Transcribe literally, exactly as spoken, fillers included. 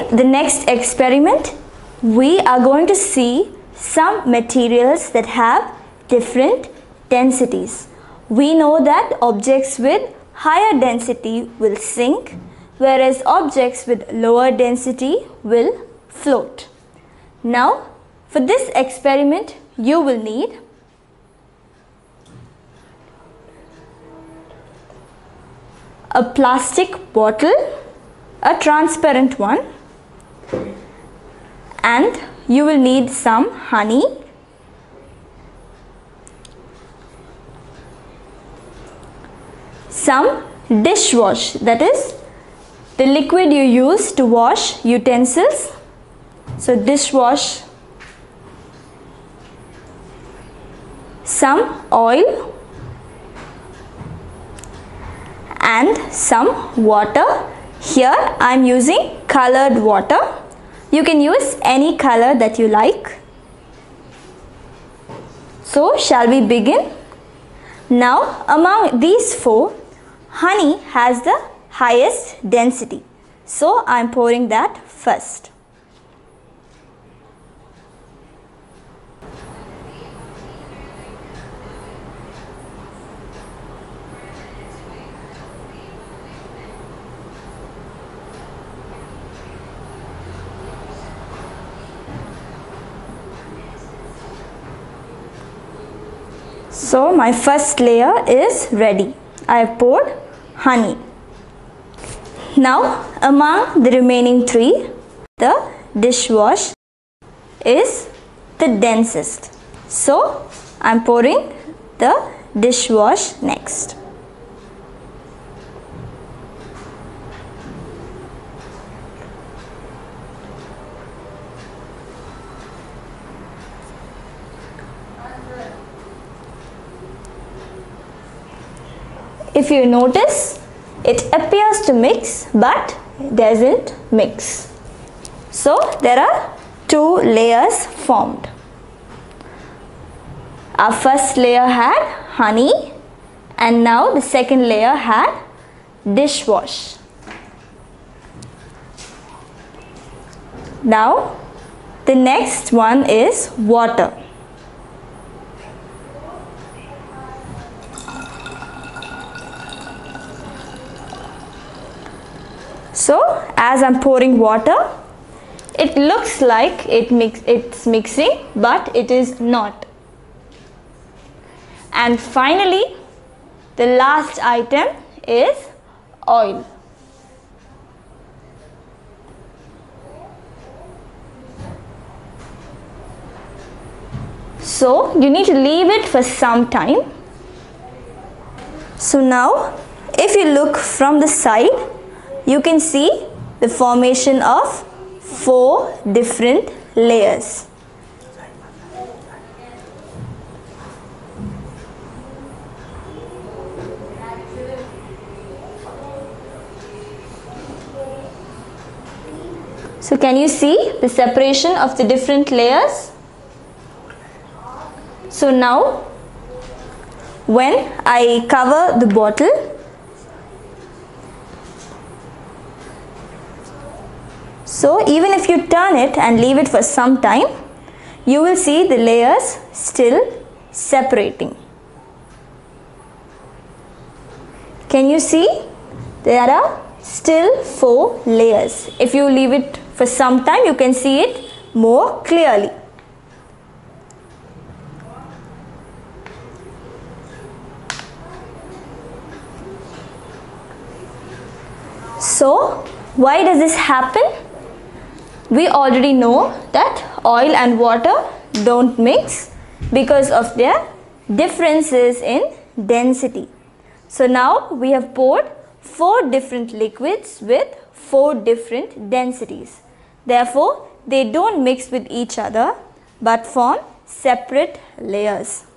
In the next experiment, we are going to see some materials that have different densities. We know that objects with higher density will sink, whereas objects with lower density will float. Now, for this experiment, you will need a plastic bottle, a transparent one, and you will need some honey, some dishwash, that is the liquid you use to wash utensils. So dishwash, some oil and some water. Here I am using colored water. You can use any color that you like. So shall we begin? Now among these four, honey has the highest density. So I am pouring that first. So my first layer is ready. I have poured honey. Now among the remaining three, the dishwash is the densest. So I am pouring the dishwash next. If you notice, it appears to mix but doesn't mix. So there are two layers formed. Our first layer had honey and now the second layer had dishwash. Now the next one is water. So as I am pouring water, it looks like it mix, it's mixing, but it is not. And finally, the last item is oil. So you need to leave it for some time. So now, if you look from the side, you can see the formation of four different layers. So can you see the separation of the different layers? So now when I cover the bottle, so even if you turn it and leave it for some time, you will see the layers still separating. Can you see? There are still four layers. If you leave it for some time, you can see it more clearly. So, why does this happen? We already know that oil and water don't mix because of their differences in density. So now we have poured four different liquids with four different densities. Therefore, they don't mix with each other but form separate layers.